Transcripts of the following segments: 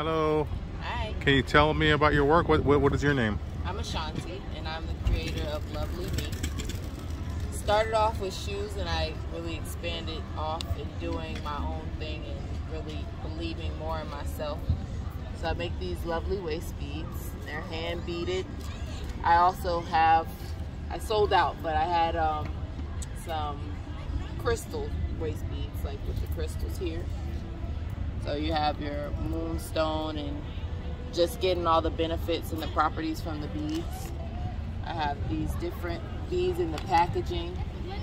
Hello. Hi. Can you tell me about your work? What is your name? I'm Ashanti, and I'm the creator of Lovely Me. Started off with shoes, and I really expanded off in doing my own thing and really believing more in myself. So I make these lovely waist beads. They're hand beaded. I also have, I sold out, but I had some crystal waist beads, like with the crystals here. So you have your moonstone and just getting all the benefits and the properties from the beads. I have these different beads in the packaging.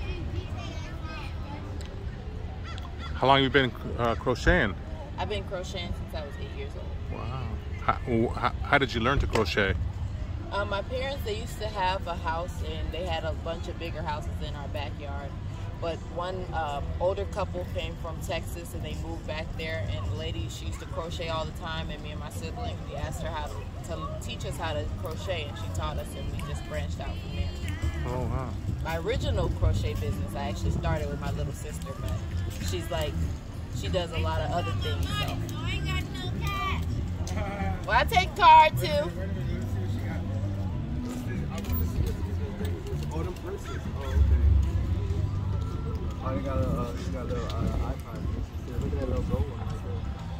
How long have you been crocheting? I've been crocheting since I was 8 years old. Wow. How did you learn to crochet? My parents, they used to have a house, and they had a bunch of bigger houses in our backyard. But one older couple came from Texas, and they moved back there, and the lady, she used to crochet all the time, and me and my sibling, we asked her how to teach us how to crochet, and she taught us, and we just branched out from there. Oh, wow. My original crochet business, I actually started with my little sister, but she's like, she does a lot of other things, so. I ain't got no cat. Well, I take card, too. Oh, them princess. Oh, okay. Oh, you got a little iPod. Look at that little gold one right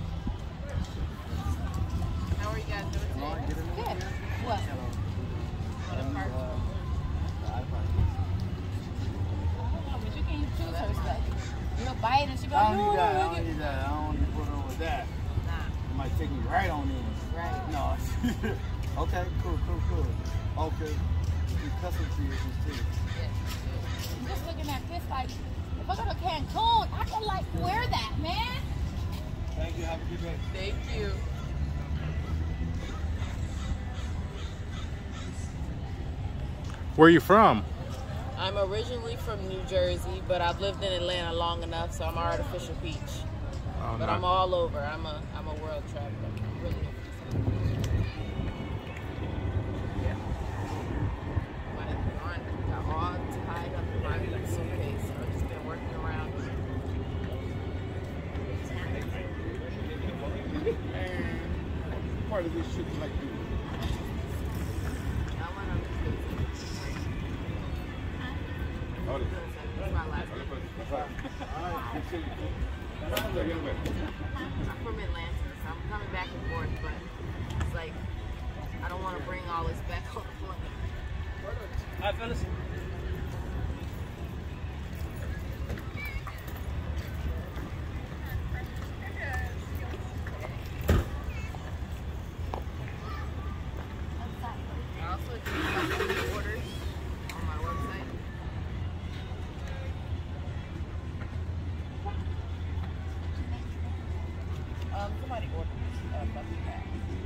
there. How are you guys doing today? Good. What? The iPod. But you can't choose her stuff. You'll bite and she goes, I don't need "Ooh, that. I look don't at-" need that. I don't need to put on with that. Nah. It might take me right on in. Right. No. Okay, cool. Okay. You custom creations too. I'm just looking at this like, if I go to Cancun, I can like wear that, man. Thank you. Have a good day. Thank you. Where are you from? I'm originally from New Jersey, but I've lived in Atlanta long enough, so I'm an artificial peach. Oh, But no. I'm all over. I'm a world traveler. I'm really yeah. My yarn got all tied up in my suitcase, so I've just been working around. And part of this shit is like I went on Oh, this is my last day. I'm from Atlanta, so I'm coming back and forth, but it's like I don't want to bring all this back on the plane. Hi, fellas. I also do custom orders on my website. Somebody ordered Buffy Hat.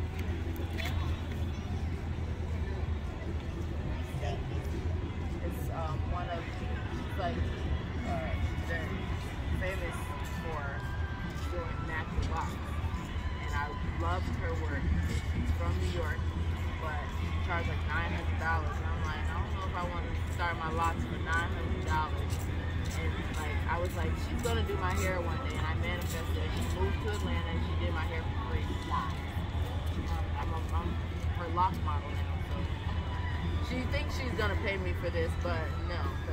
It's one of, she's like, they're famous for doing natural locks. And I loved her work. She's from New York, but she charged like $900. And I'm like, I don't know if I want to start my locks for $900. And like, I was like, she's gonna do my hair one day, and I manifested it. She moved to Atlanta, and she did my hair for free. I'm her lock model now, so she thinks she's gonna pay me for this, but no.